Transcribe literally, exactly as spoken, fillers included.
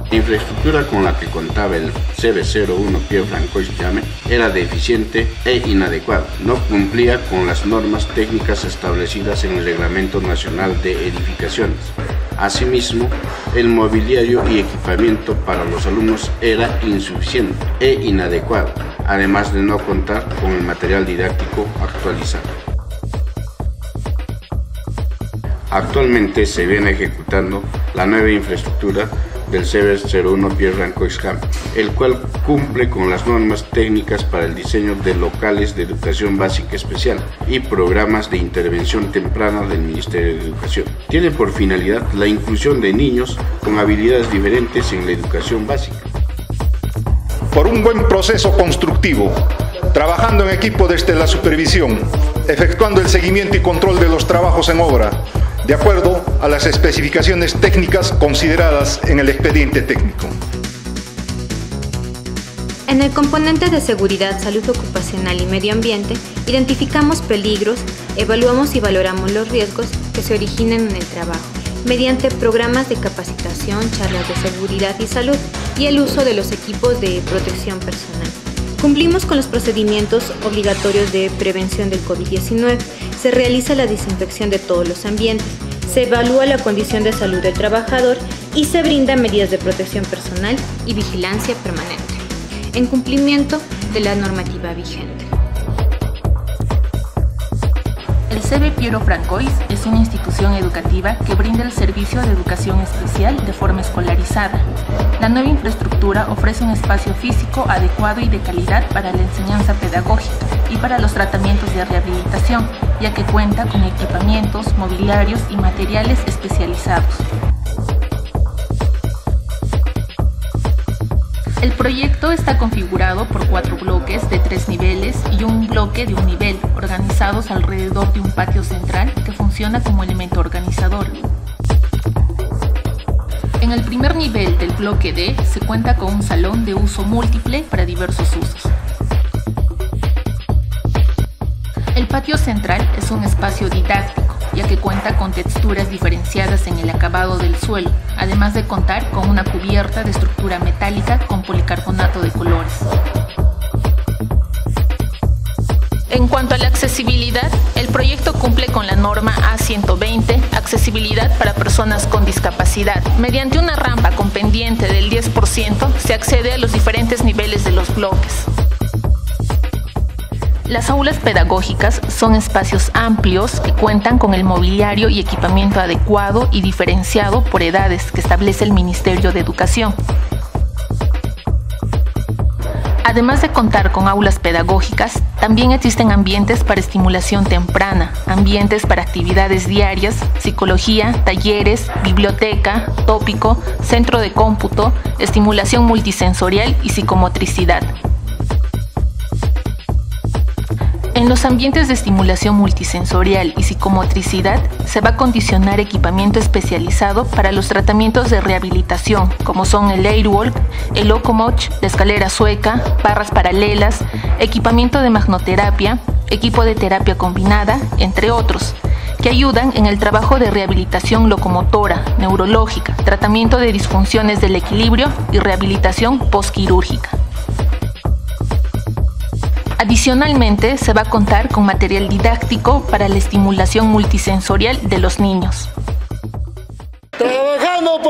La infraestructura con la que contaba el C B cero uno Piero Francois Llame era deficiente e inadecuada. No cumplía con las normas técnicas establecidas en el Reglamento Nacional de Edificaciones. Asimismo, el mobiliario y equipamiento para los alumnos era insuficiente e inadecuado, además de no contar con el material didáctico actualizado. Actualmente se viene ejecutando la nueva infraestructura del C B cero uno Piero Francois Llame, el cual cumple con las normas técnicas para el diseño de locales de educación básica especial y programas de intervención temprana del Ministerio de Educación. Tiene por finalidad la inclusión de niños con habilidades diferentes en la educación básica. Por un buen proceso constructivo, trabajando en equipo desde la supervisión, efectuando el seguimiento y control de los trabajos en obra, de acuerdo a las especificaciones técnicas consideradas en el expediente técnico. En el componente de seguridad, salud ocupacional y medio ambiente, identificamos peligros, evaluamos y valoramos los riesgos que se originan en el trabajo, mediante programas de capacitación, charlas de seguridad y salud y el uso de los equipos de protección personal. Cumplimos con los procedimientos obligatorios de prevención del COVID diecinueve, se realiza la desinfección de todos los ambientes, se evalúa la condición de salud del trabajador y se brindan medidas de protección personal y vigilancia permanente, en cumplimiento de la normativa vigente. El C B Piero Francois es una institución educativa que brinda el servicio de educación especial de forma escolarizada. La nueva infraestructura ofrece un espacio físico adecuado y de calidad para la enseñanza pedagógica y para los tratamientos de rehabilitación, ya que cuenta con equipamientos, mobiliarios y materiales especializados. El proyecto está configurado por cuatro bloques de tres niveles y un bloque de un nivel, organizados alrededor de un patio central que funciona como elemento organizador. En el primer nivel del bloque D se cuenta con un salón de uso múltiple para diversos usos. El patio central es un espacio didáctico, ya que cuenta con texturas diferenciadas en el acabado del suelo, además de contar con una cubierta de estructura metálica con policarbonato de colores. En cuanto a la accesibilidad, el proyecto cumple con la norma A ciento veinte, accesibilidad para personas con discapacidad. Mediante una rampa con pendiente del diez por ciento se accede a los diferentes niveles de los bloques. Las aulas pedagógicas son espacios amplios que cuentan con el mobiliario y equipamiento adecuado y diferenciado por edades que establece el Ministerio de Educación. Además de contar con aulas pedagógicas, también existen ambientes para estimulación temprana, ambientes para actividades diarias, psicología, talleres, biblioteca, tópico, centro de cómputo, estimulación multisensorial y psicomotricidad. En los ambientes de estimulación multisensorial y psicomotricidad se va a condicionar equipamiento especializado para los tratamientos de rehabilitación, como son el Airwalk, el Locomoch, la escalera sueca, barras paralelas, equipamiento de magnoterapia, equipo de terapia combinada, entre otros, que ayudan en el trabajo de rehabilitación locomotora, neurológica, tratamiento de disfunciones del equilibrio y rehabilitación postquirúrgica. Adicionalmente, se va a contar con material didáctico para la estimulación multisensorial de los niños. Trabajando por